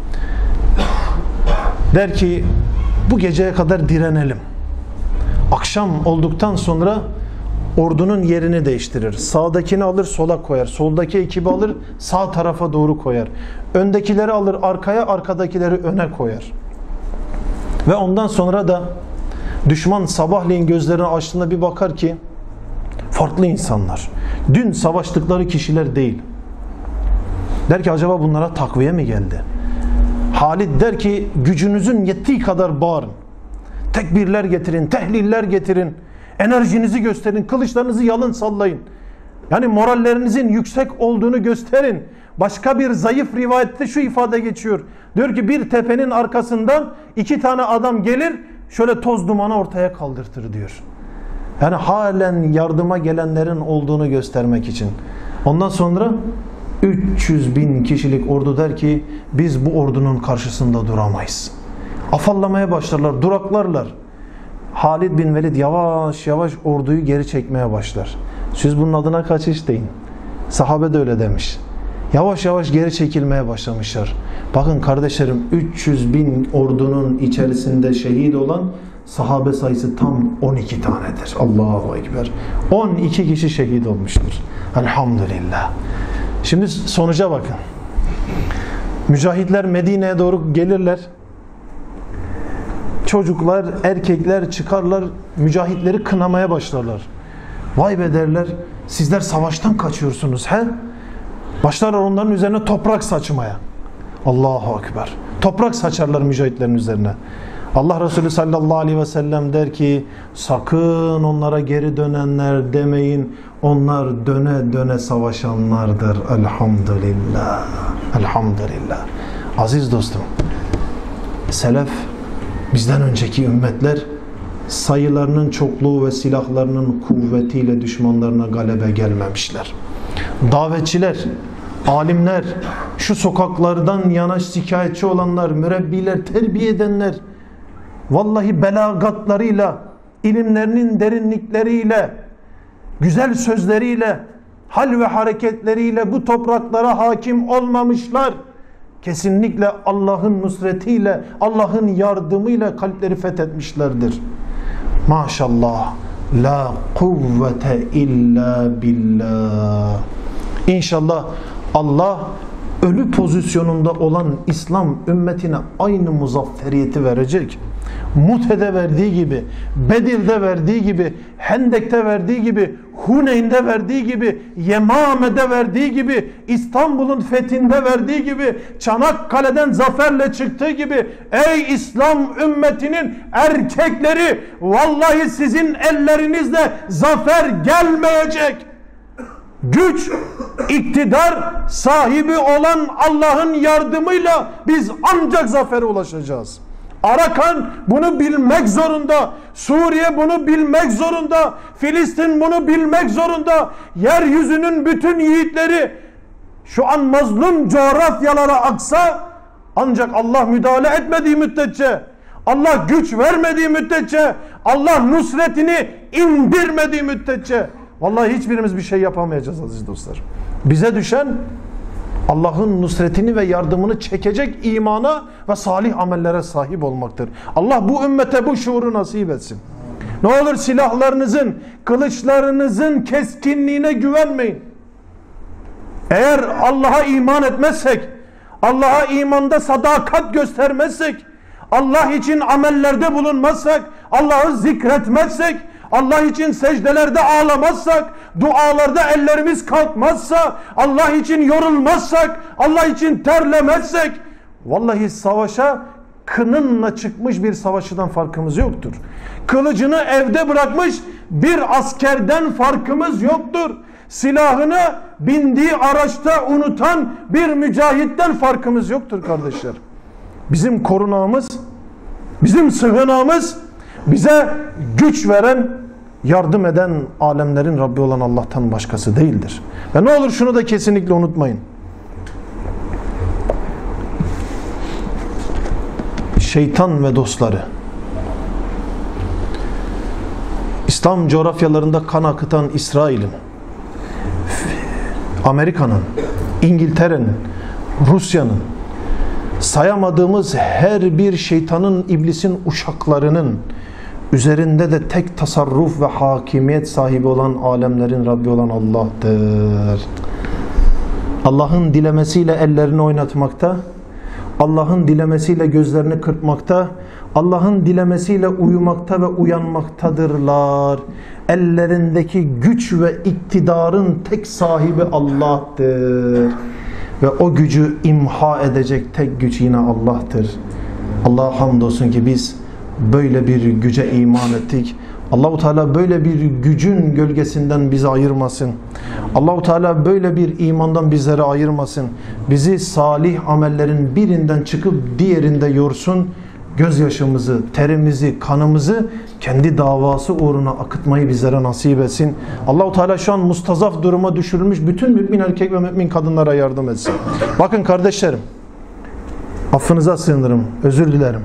Der ki bu geceye kadar direnelim. Akşam olduktan sonra ordunun yerini değiştirir. Sağdakini alır sola koyar. Soldaki ekibi alır sağ tarafa doğru koyar. Öndekileri alır arkaya, arkadakileri öne koyar. Ve ondan sonra da düşman sabahleyin gözlerini açtığında bir bakar ki farklı insanlar. Dün savaştıkları kişiler değil. Der ki acaba bunlara takviye mi geldi? Halid der ki gücünüzün yettiği kadar bağırın. Tekbirler getirin, tehliller getirin. Enerjinizi gösterin, kılıçlarınızı yalın sallayın. Yani morallerinizin yüksek olduğunu gösterin. Başka bir zayıf rivayette şu ifade geçiyor. Diyor ki bir tepenin arkasından iki tane adam gelir, şöyle toz dumanı ortaya kaldırtır diyor. Yani halen yardıma gelenlerin olduğunu göstermek için. Ondan sonra üç yüz bin kişilik ordu der ki biz bu ordunun karşısında duramayız. Afallamaya başlarlar, duraklarlar. Halid bin Velid yavaş yavaş orduyu geri çekmeye başlar. Siz bunun adına kaçış deyin. Sahabe de öyle demiş. Yavaş yavaş geri çekilmeye başlamışlar. Bakın kardeşlerim, üç yüz bin ordunun içerisinde şehit olan sahabe sayısı tam on iki tanedir. Allahu Ekber. on iki kişi şehit olmuştur. Elhamdülillah. Şimdi sonuca bakın. Mücahitler Medine'ye doğru gelirler. Çocuklar, erkekler çıkarlar, mücahitleri kınamaya başlarlar. Vay be derler, sizler savaştan kaçıyorsunuz he? Başlarlar onların üzerine toprak saçmaya. Allahu Ekber. Toprak saçarlar mücahitlerin üzerine. Allah Resulü sallallahu aleyhi ve sellem der ki sakın onlara geri dönenler demeyin. Onlar döne döne savaşanlardır. Elhamdülillah. Elhamdülillah. Aziz dostum, selef, bizden önceki ümmetler sayılarının çokluğu ve silahlarının kuvvetiyle düşmanlarına galebe gelmemişler. Davetçiler, alimler, şu sokaklardan yana şikayetçi olanlar, mürebbiler, terbiye edenler, vallahi belagatlarıyla, ilimlerinin derinlikleriyle, güzel sözleriyle, hal ve hareketleriyle bu topraklara hakim olmamışlar. Kesinlikle Allah'ın nusretiyle, Allah'ın yardımıyla kalpleri fethetmişlerdir. Maşallah. La kuvvete illa billah. İnşallah Allah ölü pozisyonunda olan İslam ümmetine aynı muzafferiyeti verecek. Mute'de verdiği gibi, Bedir'de verdiği gibi, Hendek'te verdiği gibi, Huneyn'de verdiği gibi, Yemame'de verdiği gibi, İstanbul'un fethinde verdiği gibi, Çanakkale'den zaferle çıktığı gibi, ey İslam ümmetinin erkekleri, vallahi sizin ellerinizle zafer gelmeyecek. Güç, iktidar sahibi olan Allah'ın yardımıyla biz ancak zafere ulaşacağız. Arakan bunu bilmek zorunda. Suriye bunu bilmek zorunda. Filistin bunu bilmek zorunda. Yeryüzünün bütün yiğitleri şu an mazlum coğrafyalara aksa ancak Allah müdahale etmediği müddetçe, Allah güç vermediği müddetçe, Allah nusretini indirmediği müddetçe vallahi hiçbirimiz bir şey yapamayacağız aziz dostlar. Bize düşen Allah'ın nusretini ve yardımını çekecek imana ve salih amellere sahip olmaktır. Allah bu ümmete bu şuuru nasip etsin. Ne olur silahlarınızın, kılıçlarınızın keskinliğine güvenmeyin. Eğer Allah'a iman etmezsek, Allah'a imanda sadakat göstermezsek, Allah için amellerde bulunmazsak, Allah'ı zikretmezsek, Allah için secdelerde ağlamazsak, dualarda ellerimiz kalkmazsa, Allah için yorulmazsak, Allah için terlemezsek, vallahi savaşa kınınla çıkmış bir savaşçıdan farkımız yoktur. Kılıcını evde bırakmış bir askerden farkımız yoktur. Silahını bindiği araçta unutan bir mücahitten farkımız yoktur kardeşler. Bizim korunağımız, bizim sığınağımız, bize güç veren, yardım eden alemlerin Rabbi olan Allah'tan başkası değildir. Ve ne olur şunu da kesinlikle unutmayın. Şeytan ve dostları, İslam coğrafyalarında kan akıtan İsrail'in, Amerika'nın, İngiltere'nin, Rusya'nın, sayamadığımız her bir şeytanın, iblisin uşaklarının üzerinde de tek tasarruf ve hakimiyet sahibi olan alemlerin Rabbi olan Allah'tır. Allah'ın dilemesiyle ellerini oynatmakta, Allah'ın dilemesiyle gözlerini kırpmakta, Allah'ın dilemesiyle uyumakta ve uyanmaktadırlar. Ellerindeki güç ve iktidarın tek sahibi Allah'tır. Ve o gücü imha edecek tek güç yine Allah'tır. Allah'a hamdolsun ki biz böyle bir güce iman ettik. Allahu Teala böyle bir gücün gölgesinden bizi ayırmasın. Allahu Teala böyle bir imandan bizleri ayırmasın. Bizi salih amellerin birinden çıkıp diğerinde yorsun. Gözyaşımızı, terimizi, kanımızı kendi davası uğruna akıtmayı bizlere nasip etsin. Allahu Teala şu an mustazaf duruma düşürülmüş bütün mümin erkek ve mümin kadınlara yardım etsin. Bakın kardeşlerim, affınıza sığınırım, özür dilerim.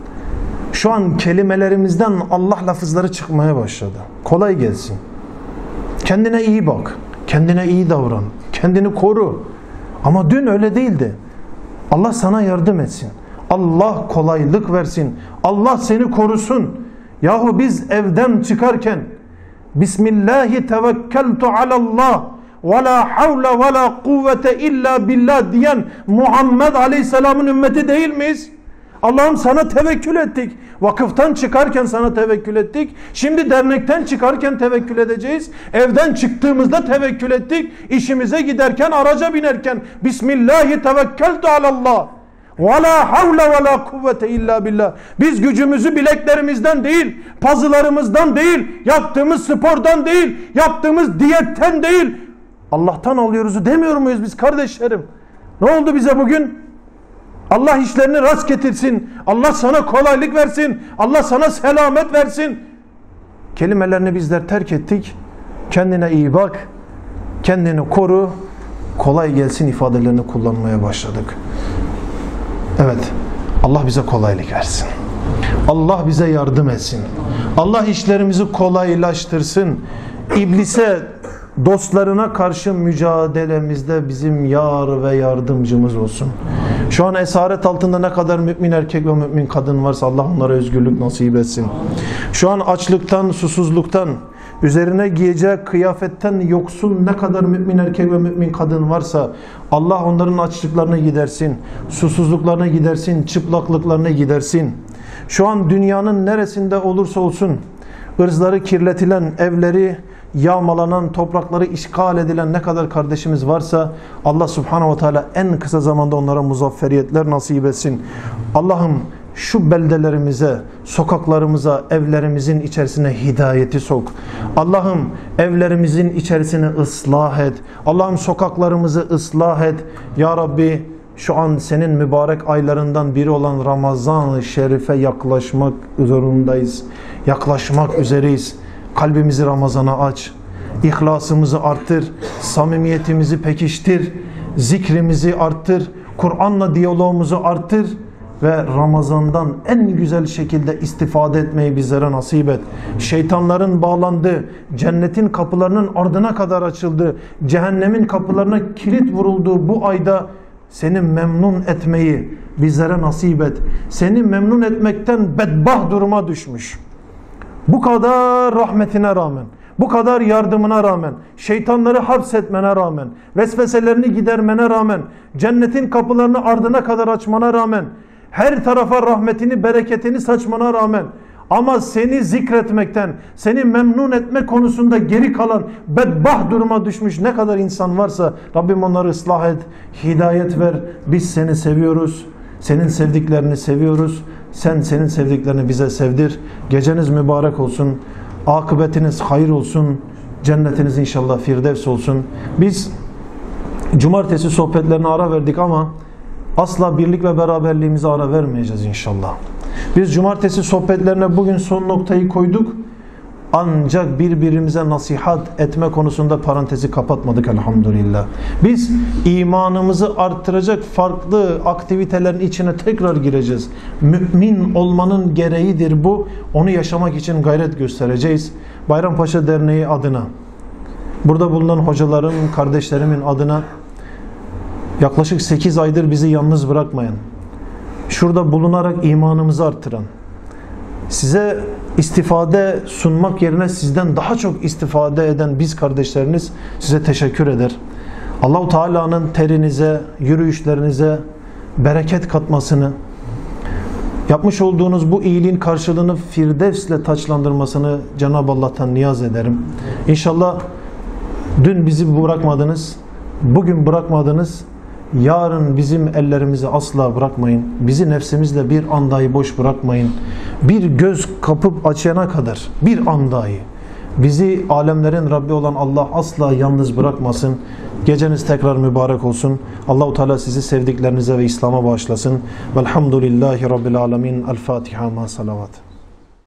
Şu an kelimelerimizden Allah lafızları çıkmaya başladı. Kolay gelsin. Kendine iyi bak, kendine iyi davran, kendini koru. Ama dün öyle değildi. Allah sana yardım etsin. Allah kolaylık versin. Allah seni korusun. Yahu biz evden çıkarken Bismillahi tevekkeltu alallah ve la havle ve la kuvvete illa billah diyen Muhammed Aleyhisselam'ın ümmeti değil miyiz? Allah'ım sana tevekkül ettik. Vakıftan çıkarken sana tevekkül ettik. Şimdi dernekten çıkarken tevekkül edeceğiz. Evden çıktığımızda tevekkül ettik. İşimize giderken, araca binerken Bismillahi tevekkeltu alallah ve la havle ve la kuvvete illa billah. Biz gücümüzü bileklerimizden değil, pazılarımızdan değil, yaptığımız spordan değil, yaptığımız diyetten değil, Allah'tan alıyoruz demiyor muyuz biz kardeşlerim? Ne oldu bize bugün? Allah işlerini rast getirsin. Allah sana kolaylık versin. Allah sana selamet versin. Kelimelerini bizler terk ettik. Kendine iyi bak. Kendini koru. Kolay gelsin ifadelerini kullanmaya başladık. Evet. Allah bize kolaylık versin. Allah bize yardım etsin. Allah işlerimizi kolaylaştırsın. İblise, dostlarına karşı mücadelemizde bizim yar ve yardımcımız olsun. Şu an esaret altında ne kadar mümin erkek ve mümin kadın varsa Allah onlara özgürlük nasip etsin. Şu an açlıktan, susuzluktan, üzerine giyeceği kıyafetten yoksun ne kadar mümin erkek ve mümin kadın varsa Allah onların açlıklarını gidersin, susuzluklarını gidersin, çıplaklıklarını gidersin. Şu an dünyanın neresinde olursa olsun ırzları kirletilen, evleri yağmalanan, toprakları işgal edilen ne kadar kardeşimiz varsa Allah Subhanahu ve Teala en kısa zamanda onlara muzafferiyetler nasip etsin. Allah'ım şu beldelerimize, sokaklarımıza, evlerimizin içerisine hidayeti sok. Allah'ım evlerimizin içerisini ıslah et. Allah'ım sokaklarımızı ıslah et. Ya Rabbi şu an senin mübarek aylarından biri olan Ramazan-ı Şerif'e yaklaşmak zorundayız. Yaklaşmak üzereyiz. Kalbimizi Ramazan'a aç. İhlasımızı artır. Samimiyetimizi pekiştir. Zikrimizi arttır. Kur'an'la diyalogumuzu artır. Ve Ramazan'dan en güzel şekilde istifade etmeyi bizlere nasip et. Şeytanların bağlandığı, cennetin kapılarının ardına kadar açıldığı, cehennemin kapılarına kilit vurulduğu bu ayda seni memnun etmeyi bizlere nasip et. Seni memnun etmekten bedbaht duruma düşmüş. Bu kadar rahmetine rağmen, bu kadar yardımına rağmen, şeytanları hapsetmene rağmen, vesveselerini gidermene rağmen, cennetin kapılarını ardına kadar açmana rağmen, her tarafa rahmetini, bereketini saçmana rağmen ama seni zikretmekten, seni memnun etme konusunda geri kalan bedbaht duruma düşmüş ne kadar insan varsa Rabbim onları ıslah et, hidayet ver. Biz seni seviyoruz, senin sevdiklerini seviyoruz. Sen senin sevdiklerini bize sevdir. Geceniz mübarek olsun, akıbetiniz hayır olsun, cennetiniz inşallah firdevs olsun. Biz cumartesi sohbetlerine ara verdik ama asla birlik ve beraberliğimize ara vermeyeceğiz inşallah. Biz cumartesi sohbetlerine bugün son noktayı koyduk. Ancak birbirimize nasihat etme konusunda parantezi kapatmadık elhamdülillah. Biz imanımızı arttıracak farklı aktivitelerin içine tekrar gireceğiz. Mümin olmanın gereğidir bu. Onu yaşamak için gayret göstereceğiz. Bayrampaşa Derneği adına, burada bulunan hocalarım, kardeşlerimin adına yaklaşık sekiz aydır bizi yalnız bırakmayan, şurada bulunarak imanımızı arttıran, size istifade sunmak yerine sizden daha çok istifade eden biz kardeşleriniz size teşekkür eder. Allah-u Teala'nın terinize, yürüyüşlerinize bereket katmasını, yapmış olduğunuz bu iyiliğin karşılığını Firdevs'le taçlandırmasını Cenab-ı Allah'tan niyaz ederim. İnşallah dün bizi bırakmadınız, bugün bırakmadınız, yarın bizim ellerimizi asla bırakmayın. Bizi nefsimizle bir an dahi boş bırakmayın. Bir göz kapıp açana kadar, bir an dahi bizi alemlerin Rabbi olan Allah asla yalnız bırakmasın. Geceniz tekrar mübarek olsun. Allah-u Teala sizi sevdiklerinize ve İslam'a bağışlasın. Velhamdülillahi Rabbil alemin. El Fatiha ma salavat.